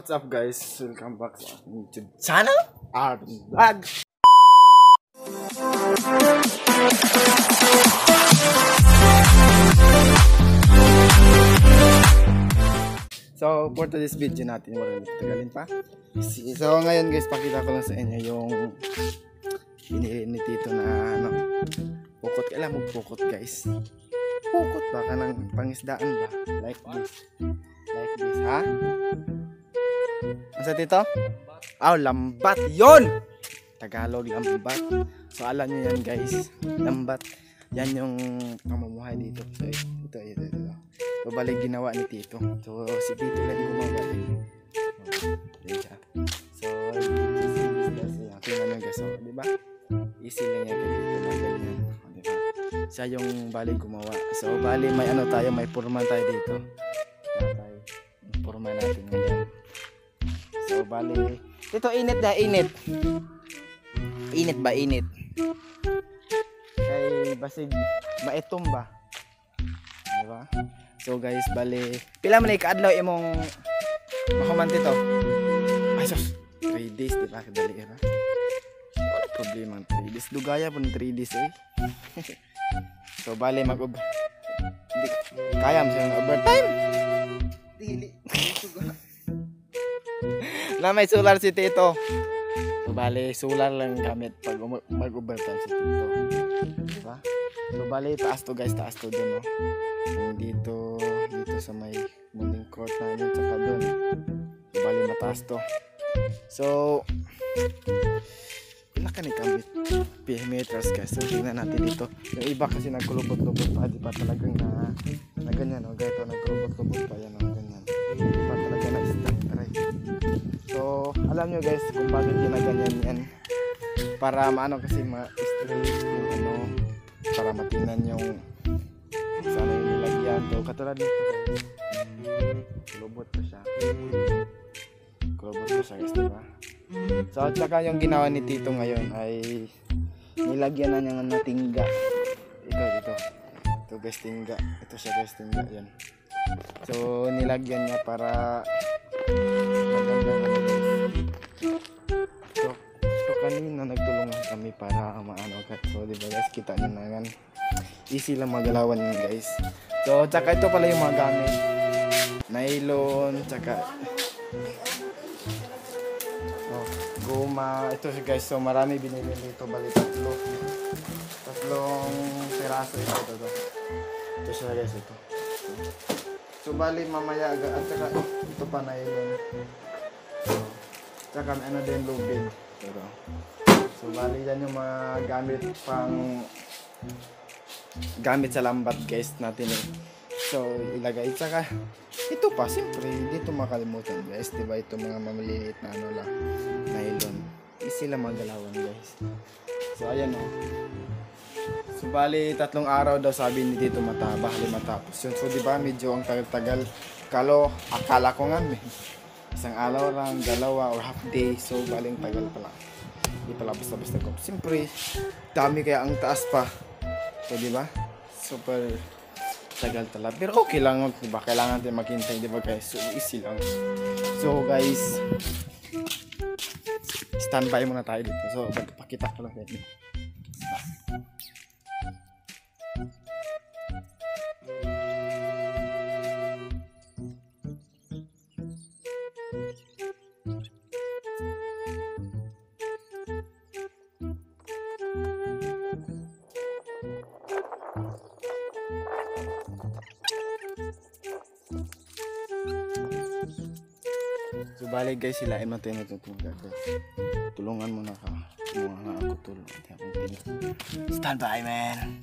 what's up guys? Welcome back sa aking YouTube channel, Arvin Vlog. So, for today's video natin, wala na tagalin pa. So, ngayon guys, pakita ko lang sa inyo yung binili ni Tito na pukot. Kailan mo pukot guys? Pukot baka ng pangisdaan ba? Like this. Like this, ha? Ano Tito? Lambat. Yon! Tagalog, lambat. So, alam nyo yan guys. Lambat. Yan yung pamumuhay dito. So, ito. So, bali ginawa ni Tito. So, si Tito lang gumawa. Yan siya. So, easy. Tingnan nyo guys. So, diba? Easy lang yan kay Tito na ganyan. Diba? Siya yung bali gumawa. So, bali may ano tayo, may purman tayo dito. Purman natin ngayon. So, bali. Tito, init na, init. Init ba, init? Kay basig, maitom ba? Diba? So guys, bali. Pila man ay kaadlaw imong mahuman Tito? Ay sus, 3 days, diba? Kadali ra. Wala problema, 3 days. Dugaya po ng 3 days eh. So bali kaya mo siya overtime. Dili. Na may solar si Tito. So bali, solar lang gamit pag mag-overtime si Tito. Diba? So bali, taas to guys, taas to dun, no? Dito sa may morning court namin, tsaka dun. So bali, mataas to. So, pila ka ni kambit? meters guys. So tingnan natin dito. Yung iba kasi nagkulubot-lubot pa, di pa talagang na ganyan, no? Gaya ito, nagkulubot-lubot pa yan, no? Ganyan. Di pa talaga na-stack, aray. So, alam nyo guys kung bakit ginaganyan yan. Para maano kasi ma-straight yung ano, para matingnan yung sana yung nilagyan. So, katulad nito guys. Kulubot pa siya. Kulubot pa siya guys, diba? So, at saka yung ginawa ni Tito ngayon ay nilagyan na niya ng tingga. Ito guys, tingga. Ito siya guys, tingga. Yan. So, nilagyan niya para maganda na guys. So, kanina nagtulungan kami para maano guys. So, diba guys, kita nyo na yan. Easy lang magalawan yun guys. So, tsaka ito pala yung mga gamit. Nylon, tsaka guma. Ito guys, so marami binili dito. Bali tatlong piraso ito siya guys, ito. So bali mamaya at saka ito pa nylon. So, tsaka ano din lubid. So bali yan yung mga gamit sa lambat guys natin eh. So ilagay, tsaka ito pa siyempre dito makalimutan guys, diba? Ito mga mamiliit na ano lang, nylon. Easy lang magalawan guys. So ayan o. So bali 3 araw daw sabi ni dito matapos yun. So diba medyo ang tagal-tagal. Akala ko nga isang araw lang, 2 or half day. So baling tagal pala. Hindi pala basta-basta ko. Siyempre dami kaya ang taas pa. So diba? Super tagal talaga. Pero okay lang, diba? Kailangan natin maghintay, diba guys? So easy lang. So guys, standby muna tayo dito. So magpakita ko lang sa inyo. So balik guys, sila ay natin natutulungan guys. Tulungan mo na ka. Mga ako tulong. Stand by man.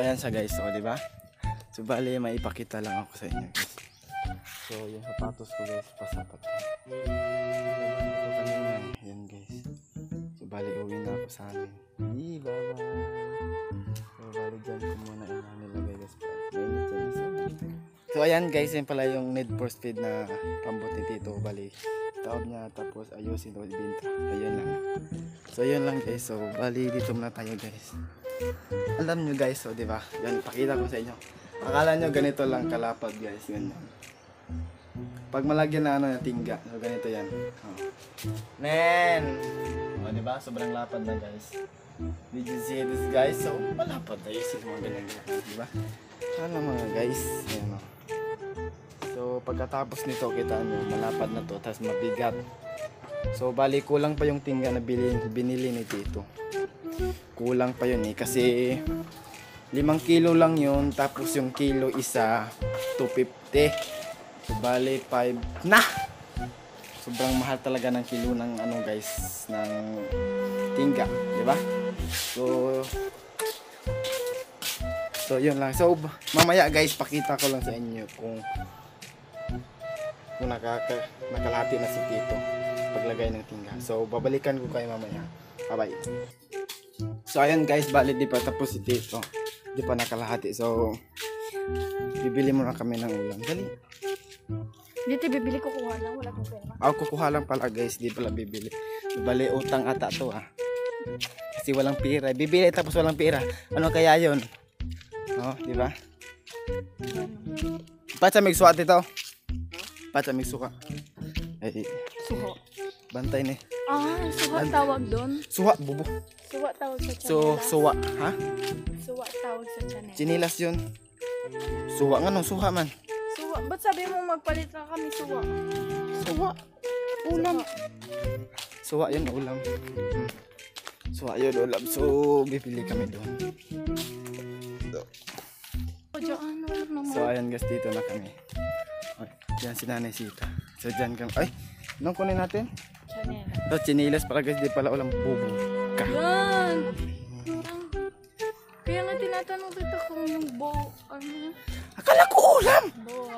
ayan siya guys, o diba? So bali, maipakita lang ako sa inyo guys. So yung sapatos ko guys, pasapat. Ito kanina, yan guys. So bali, uwi na ako sa amin. Bye bye. So bali, dyan ko muna nilagay guys. So ayan guys, yan pala yung Need for Speed na pambuti dito. Bali, taon niya, tapos ayusin o ibinta. Ayun lang. So yun lang guys. So bali, dito muna tayo guys. Alam nyo guys, so diba? Yan, pakita ko sa inyo. Akala nyo ganito lang kalapad guys. Ganyan. Pag malagyan na ano na tingga, so ganito yan. Oh. Nen! O diba? Sobrang lapad na guys. Did you see this guys? So malapad na yung mga ganyan diba? Ano mga guys? Ayan o. So pagkatapos nito, kita nyo, malapad na to, tapos mabigat. So bali, kulang pa yung tingga na binili ni Tito. Kulang pa yun kasi 5 kilo lang yun, tapos yung kilo isa 250. So bali 5 na. Sobrang mahal talaga ng kilo ng ano guys, ng tingga, di ba? So yun lang. So mamaya guys, pakita ko lang sa inyo kung nakalahati na si Tito paglagay ng tingga. So babalikan ko kayo mamaya. Bye bye. So ayun guys, bali di pa tapos si Tito. Di pa nakalahati. So bibili muna kami ng ulam. Dali. Dito bibili, kukuha lang, wala akong pera. Ako kukuha lang pala guys, di pala bibili. Bali utang ata to Kasi walang pera. Bibili tapos walang pera. Ano kaya yun? Oh, di ba? Pacha migsuka dito. Pacha migsuka. Ay, Suho. bantay ni. Suha tawag doon. Suha, bubo. Suha tawag sa So, chanela. suwa, ha? Suha tawag sa chanela. Chinilas yun. Suwa nga no, suha man. Suha. Ba't sabi mo magpalit na kami suha? Suwa. Ulam. Suwa yun, ulam. Suwa yun, ulam. So, bibili kami doon. O, dyan, wala naman. So, ayan guys, dito na kami. Ay, yan si Nanay Sita. So, dyan kami. Ay, anong kunin natin? Chanela. So, chinilas pala guys, di pala ulam. Bubo ka. Yan! Kaya nga tinatanong kita kung yung ano? Akala ko ulam! Boa.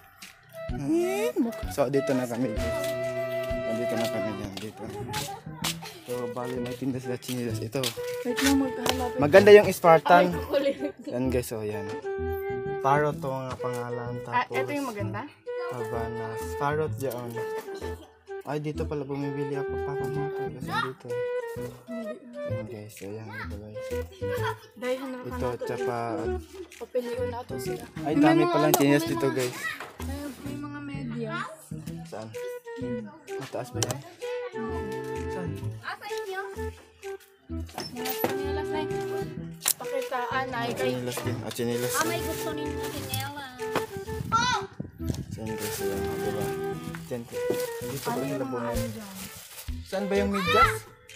So, dito na kami guys. Dito na kami yan, dito. So, bali may tinda sila chinilas. Ito. Wait lang, magkahanapin. Maganda yung Spartan. Ay, kukulit. Yan guys, so yan. Parrot to nga pangalan. Tapos, Ito yung maganda? Habanas. Parrot dyan. Ay, dito pala bumibili ako para mga kasi dito. Yan guys, so yan dito guys. Dahil hanap Ito, tsaka, papiliw na ito sila. ay dami palang chinelas dito guys. May mga media. Saan? Mataas ba yan? Saan? Mga chinelas na pakitaan ay kay... Chinelas din. Ah, chinelas. may gusto ninyo chinelas. Saan guys, so yan. Diba? Dyan ko. Dito ba nila bumili? Saan ba yung medyas?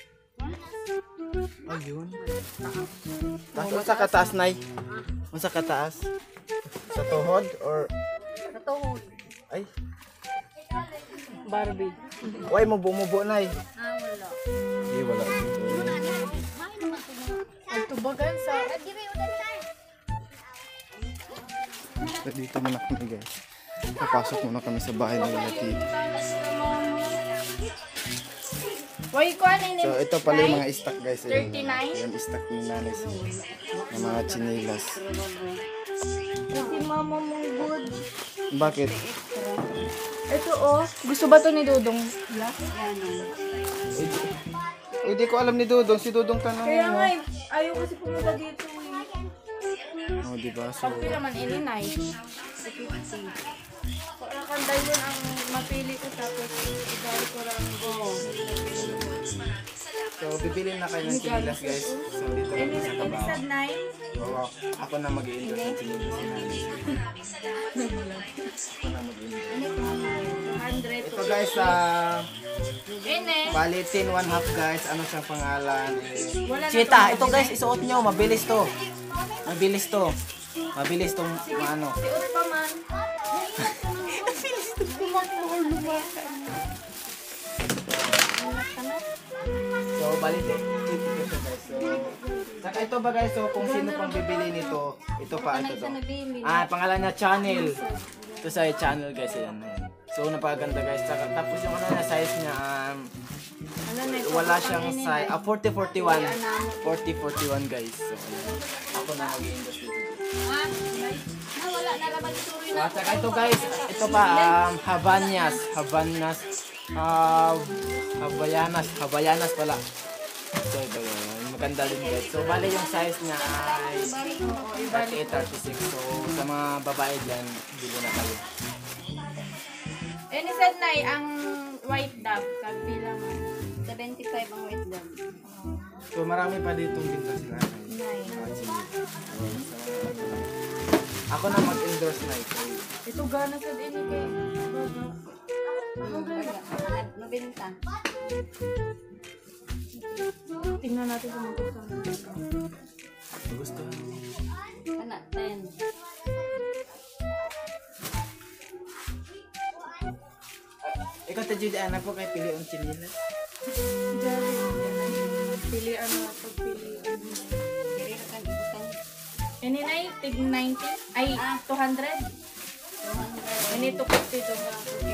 Ayun. Tapos sa kataas, Nay? Sa kataas? Sa tuhod? Or... Sa tuhod. Ay, Barbie. why mubo-mubo, Nay? Wala. Hindi, wala. Ang tubagan sa... So, dito muna kami guys. Papasok muna kami sa bahay ng Tito. Why ko ano So ito pala yung mga stock guys. 39? Yung stock ni Nanay si ng mga chinilas. Si mama mong good. Bakit? Ito gusto ba to ni Dudong? Hindi ko alam ni Dudong. Si Dudong tanong Kaya mo. nga ayaw kasi pumunta dito. Oh, diba? So, Pag naman ininay. Kanday yun ang mapili ko tapos ibalik ko lang. so bibili na kayo ng chinilas guys. So dito lang sa kabaw. Sad nine. Oo, ako na mag-i-endorse ng chinilas ni Nanay. Ako na mag-i-endorse. 100. Ito guys, bali tin 1/2 guys. Ano siyang pangalan? Chita, ito guys, isuot nyo. Mabilis to. Mabilis to. Mabilis tong ano. Siot pa man. So, bali ito guys. So, Saka ito ba guys, so kung sino pang bibili nito, ito pa, ito to. nabili. Pangalan niya Channel. Ito sa Channel guys, ayan. So napakaganda guys. Saka, tapos yung ano na size niya, wala siyang size, 40-41. 40-41 guys. So ayan. Ako na mag-i-invest dito. Wala na raman story na. At saka ito guys, ito pa, Habanas pala. So ito yun, maganda din guys. So bali yung size niya ay 38-36. So sa mga babae dyan, bili na kayo. Ni said na ang white dove, sabi lang. 75 ang white dog. So marami pa ditong binta sila. Ako na mag-endorse na ito. Ito gana sa din kay. Nabenta. Tingnan natin kung magkano. Gusto mo? Anak, 10. Ikaw ta Judy, anak po kay pili ang chinilas. Pilian mo, pagpilian. Diri na kan ibutang. Ini na tig 90. Ay, 200. Ini 250 to sa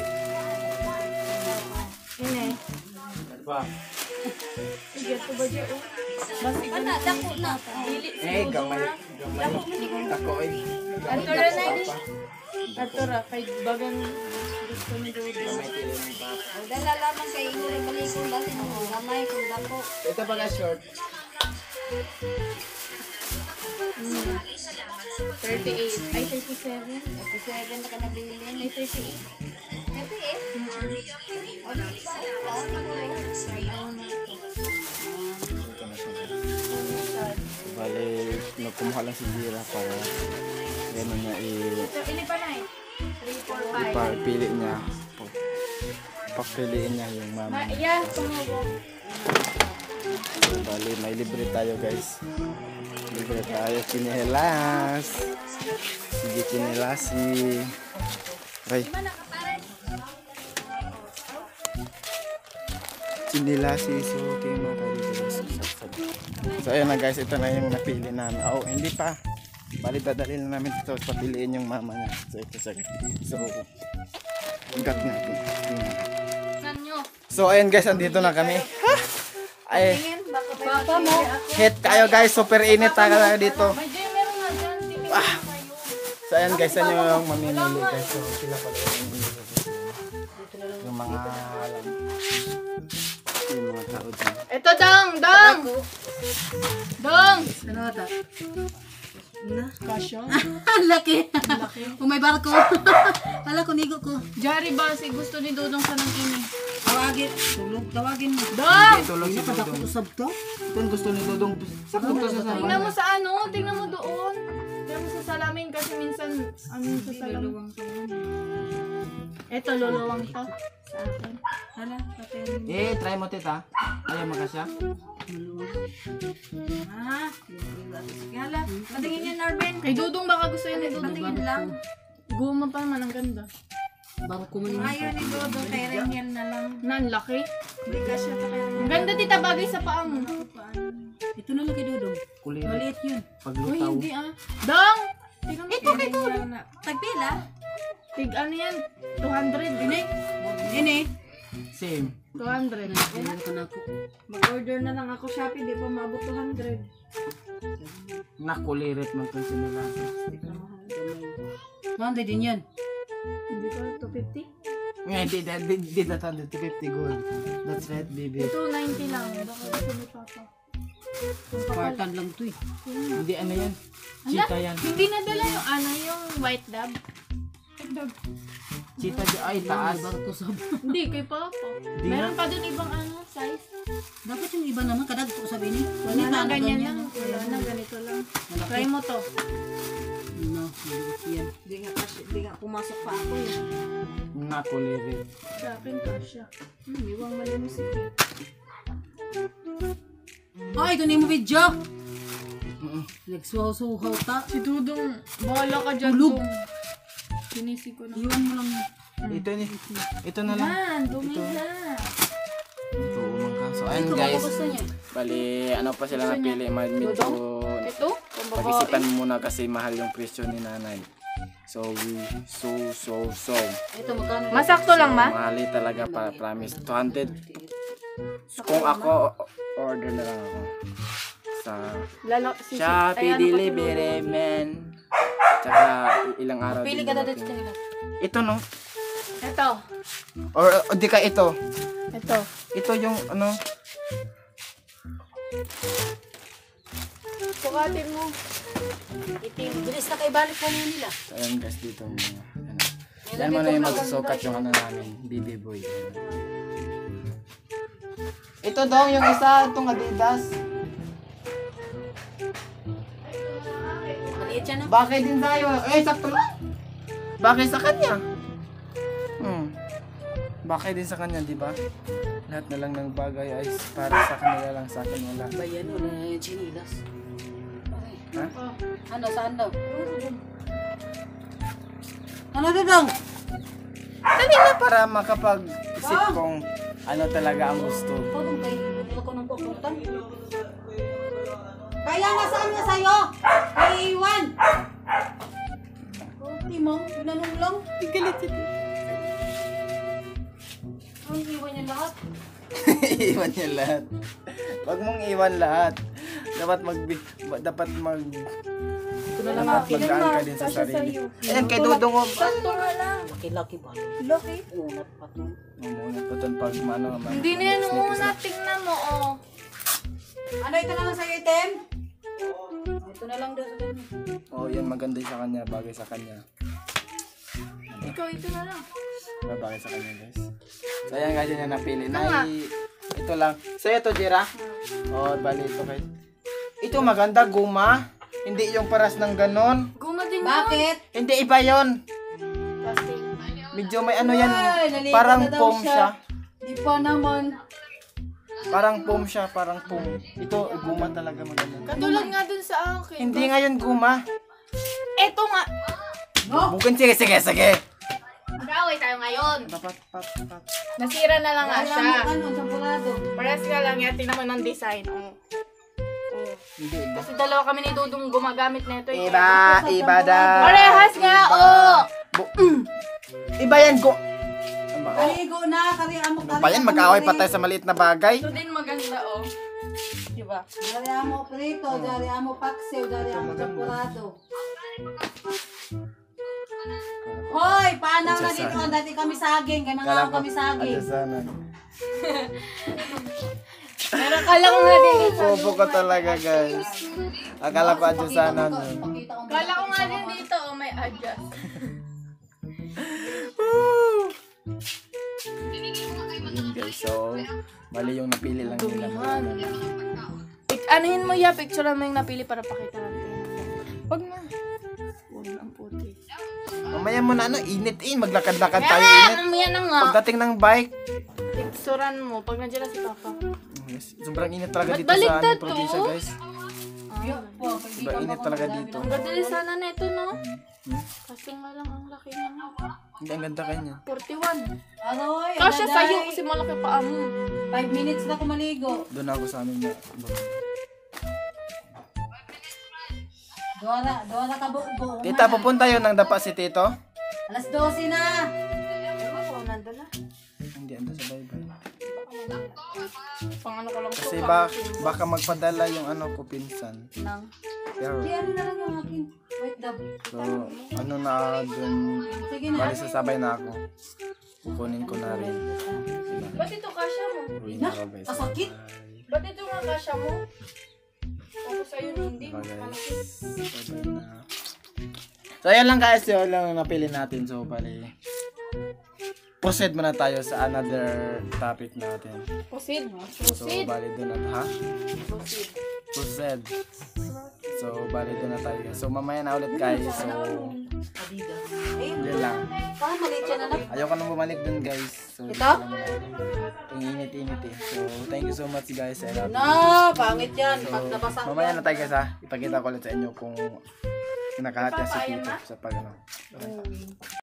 Ini. Ba? Sige, ito ba dyan? Basta Anak, dako na. Dili. Gamay. Tako ay. Ato ra na ni. Ato ra, kay bagang gusto ni Dodo. Gamay pili ng papa. Ang dala lamang kay Ingrid Balikong dati mo. Gamay kung dako. Ito pala short. 38. Ay, 37. 37 na ka nabili. Ay, 38. Happy eh? O, di Ito na siya. Bale, nagkumuha lang si Jira para gano'n niya So, ili pa na eh. 3, 4, 5. ipapili niya. Papiliin niya yung mama. Yeah, tumubo. So, bale, may libre tayo guys. Libre tayo. Chinelas. Sige, chinelasi. Ray. Chinelasi. So, okay mga tayo dito guys. So, ayan na guys. Ito na yung napili namin. Oh, hindi pa. Bali, dadalhin na namin ito. Papiliin yung mama niya. So, ito siya. So, ikat natin. Nan nyo. So, ayan guys. Andito na kami. Ay, Baka mo. hit kayo guys. Super init tayo dito. May dyan, meron nga dyan. Tingnan mo kayo. So, ayan guys. Yan yung mamimili guys. So, sila pala yung mamimili. Yung mga alam. Yung mga tao dyan. Ito, Dong! Dong! Dong! Ano ata? Na? Kasya? Ang laki. Kung may barko. Hala ko, nigo ko. Jari ba si gusto ni Dodong sa nang ini? Tawagin. Tulog. Tawagin mo. Dong! Tulog si Dodong. Usab to? Ito ang gusto ni Dodong. Sakto to sa Tingnan mo sa ano, tingnan mo doon. Tingnan mo sa salamin kasi minsan, ano sa salamin. Ito, luluwang to. Sa akin. Hala, patin. Try mo tita. Ayaw makasya. Hala, patingin yan, Arben. Kay Dodong baka gusto yun ni Dodong. Patingin lang. Guma pa naman, ang ganda. Barko mo naman. Ayaw ni Dodo, kay Reniel na lang. Nan, laki. Hindi ka siya pa kaya. Ang ganda tita, bagay sa paang. Ito na lang kay Dodo. Kulit. Maliit yun. Uy, Paglutaw. hindi ah. Dong! Tingnan mo. Ito kay Dodo. Tagpila? Tig ano yan? 200. Ini. Ini. Same. 200. Yan ko na ako. Mag-order na lang ako Shopee, di pa maabot 200. Nakulirit man kung sinila. Manda din yan. Hindi ko 250. Hindi na 250 gold. That's right, baby. Ito 90 lang. Baka gusto ni Papa. Spartan lang to eh. Hindi ano yan. Cheetah yan. Hindi nadala yung ano, yung white dove. Cheetah di ay taas. Barko sab. Hindi, kay Papa. Meron pa dun ibang ano, size. Dapat yung iba naman kadag ko sabi ni. Wala na, ganyan lang. Wala na, ganito lang. Try mo to. No, yan. Di nga pumasok pa ako eh. Nakulirit. Sa akin, kasha. Iwang malinis eh. Ay, ito na yung video. Nagsuhaw-suhaw ta. Si Dudong, bahala ka dyan, Tulog. Dong. Sinisi ko na. Iwan mo lang. Ito ni. Ito na lang. Yan, dumi na. Ito umang kaso. So ayun Ikaw, guys, ano gusto niya? bali ano pa sila napili, medyo Ito? Kung babae. pag-isipan muna kasi mahal yung presyo ni nanay. So Ito, magkano? Masakto lang, ma? mahali talaga para promise 200. Kung ako order na lang ako sa Shopee delivery man. Tsaka ilang araw Pili din ka na dumating. dito kanila. Ito no? Ito. Or di ka ito. Ito. Ito yung ano? Sukatin mo. Itim. Bilis na kayo balik po nila. So, ayun guys, dito mo. Ano. Yan mo na yung magsusukat yung ano namin, BB boy. Ito daw yung isa, itong Adidas. Maliit siya na. Bakit din tayo? Sakto lang. Bakit sa kanya? Bakit din sa kanya, di ba? Lahat na lang ng bagay ay para sa kanila lang, sa akin wala. Bayan, wala na yung chinilas. Ha? Ano, saan daw? Ano dudong? Dali na para makapag-isip kung ano talaga ang gusto. Pagong kayo, huwag ko nang pupuntan. Kaya nasaan nga sa'yo? May iwan. Hindi mo, pinanong lang. Galit ito. Ang iwan niya lahat. Iwan niya lahat. Huwag mong iwan lahat. Dapat dapat magdaan ka din sa sarili. Ayan, kay Dudong. Sakto nga lang. Laki-laki ba? Laki. Unat pa to. Mamunat pa ito pag Hindi na yan una. Tingnan mo, oh. Ano, ito na lang sa'yo, item? Ito na lang daw sa kanya. Oh, yan maganda sa kanya, bagay sa kanya. Ikaw, ito na lang. Bagay sa kanya, guys. So, ayan guys, yan yung napili. Ito lang. Sa'yo to, Jira? Oh, bali ito kay... Ito maganda, guma. Hindi yung paras ng ganon. Guma din yun. Bakit? Hindi, iba yon. Plastic. Medyo may ano yan. Ay, naligo Parang na daw foam siya. Di pa naman. Parang foam siya, parang foam. Ito, guma talaga maganda. Katulad nga dun sa akin. Hindi ngayon guma. Eto nga. Bukan, sige. Mag-away tayo ngayon. Pat. Nasira na lang nga siya. Ano, sampurado. Parehas nga lang yan. Tingnan mo ng design. Oh. Hindi, iba. Kasi dalawa kami ni Dudong gumagamit na ito. Iba daw. Parehas nga, oh. Iba yan, go. Ano ba? Kaligo na, kariamo. Ano ba yan? Mag-away pa tayo sa maliit na bagay. Ito din maganda, oh. Diba? Dariamo prito, dariamo paksiw, dariamo sampurado. Hoy, paano na dito? Dati kami saging, kaya mga kami saging. Adyasanan. Pero kala ko nga din. Bobo ka talaga, guys. Akala ko adyasanan yun. Kala ko nga din dito, oh, may adjust. Yun, guys. So, mali yung napili lang nila. Anuhin mo ya, picture mo yung napili para pakita natin. Wag na. Wag na ang puti. Mamaya mo na, init. Maglakad-lakad tayo, Yan, init. yan na nga. Pagdating ng bike, Picturean mo, pag nandiyan na si Papa. yes, sobrang init talaga Ba't dito sa baliktad aming to? probinsya, guys. Ah, Diba, init talaga dito. ang ganda din sana na ito, no? Kasi nga lang, ang laki niya. Hindi, ang ganda kanya. 41. Aroy, Kasya sa'yo kasi malaki pa mo. 5 minutes na kumaligo. Doon ako sa amin na. Dora ka buo. Tita, pupunta yun ng dapa si Tito? Alas 12 na. Ewan ko, nandala. Hindi, ando sa bye-bye. Pang ano ko lang Kasi to, baka magpadala yung ano ko pinsan. Nang. Pero, Di ano na lang yung akin. Wait, dab. so, ano na dun, Sige na. bali sasabay na ako. Kukunin ko na rin. Ba't ito kasya mo? Uwi na ako, guys. Kasakit. Ba't ito nga kasya mo? Tapos ayun hindi. Diba, guys? Bye-bye na. So, ayan lang guys. Yun lang napili natin. So, bali, proceed muna tayo sa another topic natin. Proceed. So, bali doon na, ha? Proceed. So, bali doon na tayo guys. So, mamaya na ulit guys. So, yun lang. Parang maliit siya na lang. Ayoko nang bumalik dun guys. So, Ito? Ang init-init eh. So, thank you so much guys. I love you. No, pangit yan. So, Pag nabasa mamaya na tayo guys ha. Ipakita ko ulit sa inyo kung kinakahat niya si Tito sa pag ano.